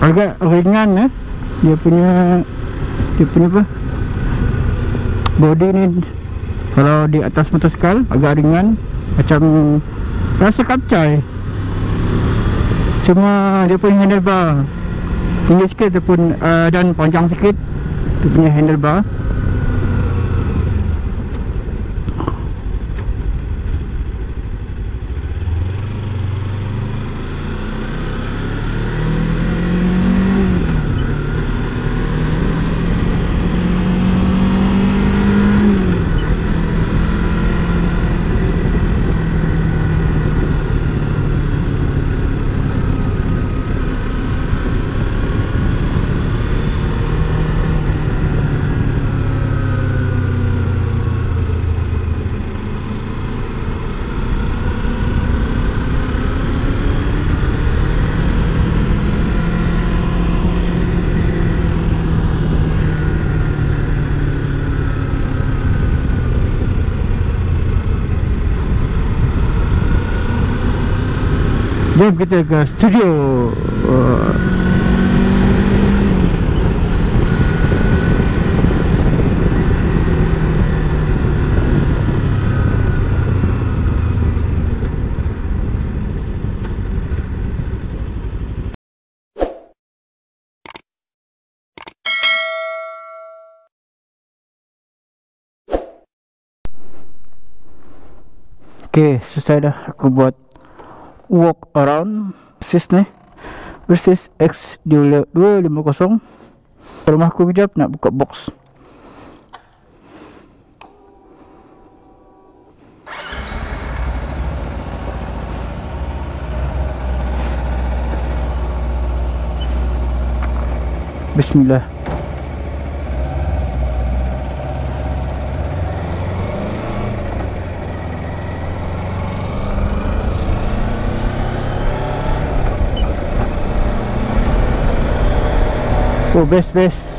agak ringan dia punya apa, body ni. Kalau di atas motosikal agak ringan, macam rasa kapcai. Cuma dia punya handlebar tinggi sikit ataupun dan panjang sikit dia punya handlebar. Jom kita ke studio. Okay, selesai dah aku buat walk around Versys ni, Versys X250. Rumah aku kejap nak buka box. Bismillah. Oh, best.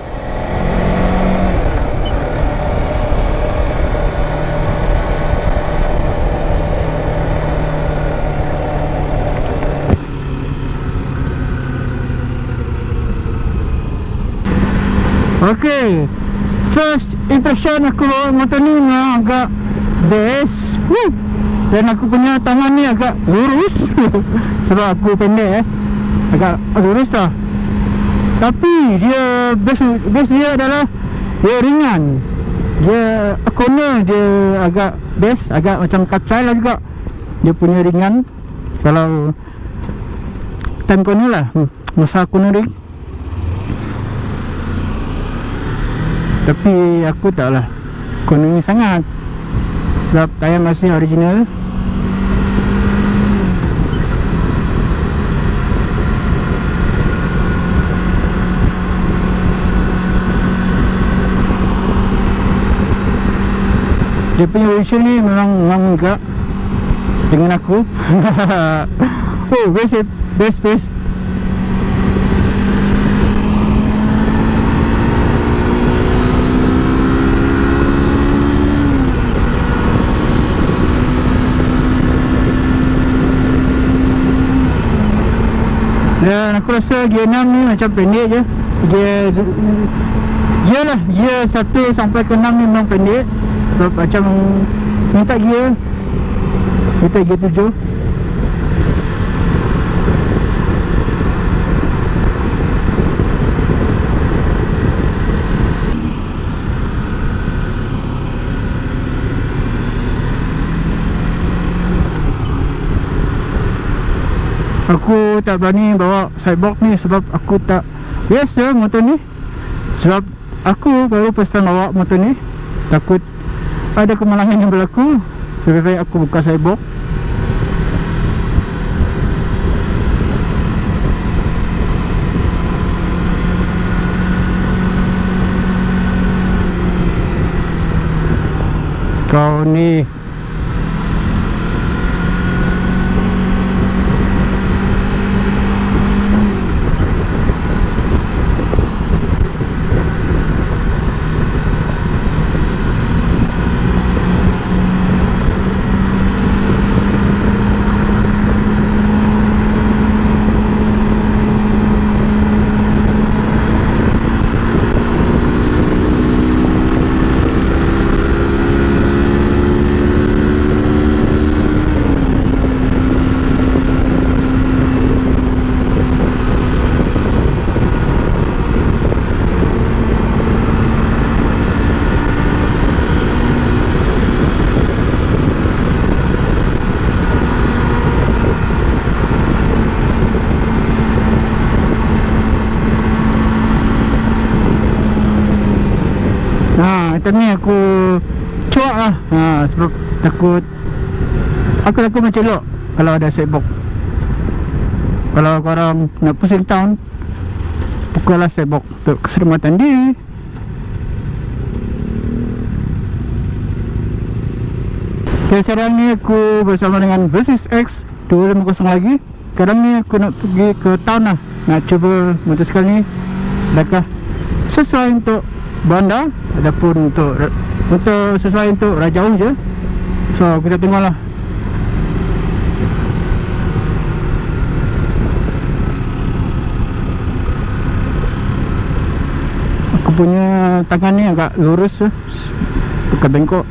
Okay, first impression aku bawa motor ni memang agak best. Dan aku punya tangan ni agak lurus sebab aku pendek agak lurus lah. Tapi dia best dia adalah dia ringan. Dia corner dia agak best, agak macam kapcai lah juga. Dia punya ringan kalau time corner lah, masa cornering. Tapi aku taklah cornering sangat sebab tayar masih original. Dia punya version ni memang enggak dengan aku. Oh, best. Dan aku rasa gear 6 ni macam pendek je. Gear 1 sampai ke 6 ni memang pendek. Sebab macam minta gear 7. Aku tak berani bawa sidebox ni sebab aku tak biasa motor ni. Sebab aku baru first time bawa motor ni, takut ada kemalangan yang berlaku. Lebih baik aku buka sidebox. Kau ni Itu ni aku cuak lah. Sebab takut aku mencelok kalau ada sibuk. Kalau korang nak pusing town, pukul lah sibuk untuk keselamatan diri. Sekarang ni aku bersama dengan Versys X 250 lagi. Sekarang ni aku nak pergi ke town lah. Nak cuba motosikal ni adakah sesuai untuk bandar ataupun untuk sesuai untuk jauh je. So kita tengok lah. Aku punya tangan ni agak lurus, bukan bengkok.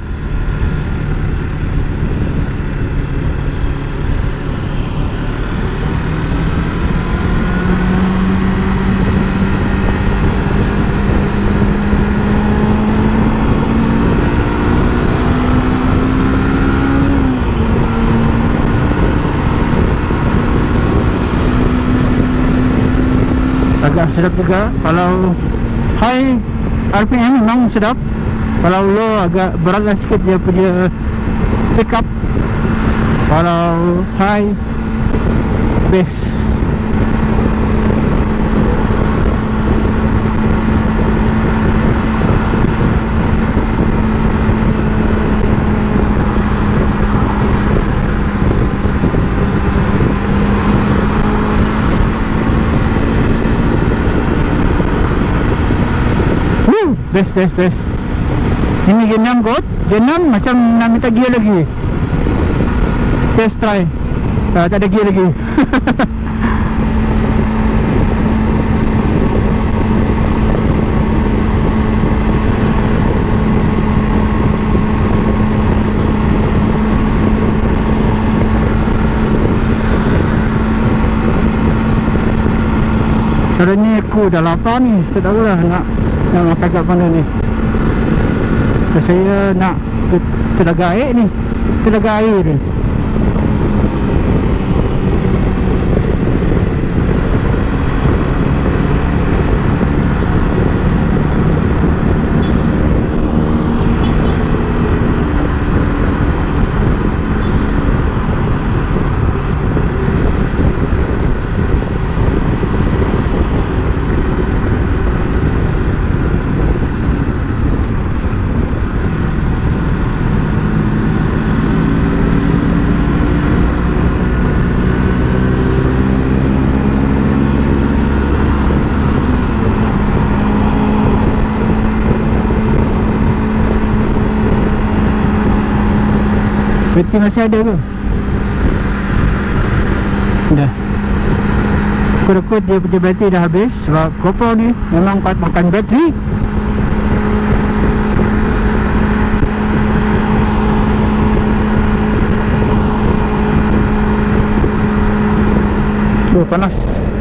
Agak sedap juga. Kalau high RPM memang sedap. Kalau low agak berat lah sikit dia punya pick up. Kalau high best. Best. Ini gear 6 kot. Gear 6 macam nak minta gear lagi. Test try. Tak ada gear lagi. Sekarang ni aku dah lapar ni. Saya tak tahulah nak makan kat mana ni. Saya nak ke Telaga Air ni. Telaga Air ni. Bateri masih ada ke? Dah. Kut-kut dia punya bateri dah habis. Sebab GoPro ni memang makan bateri. Panas.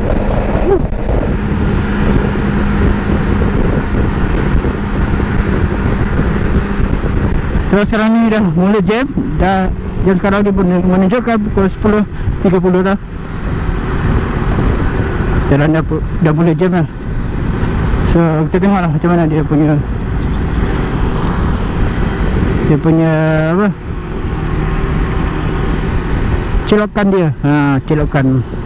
Terus sekarang ni dah mula jam. Dah jam sekarang ni pun menunjukkan pukul 10.30 dah. Jalan dah mula jam lah. So kita tengok lah macam mana dia punya apa, celokan dia. Celokan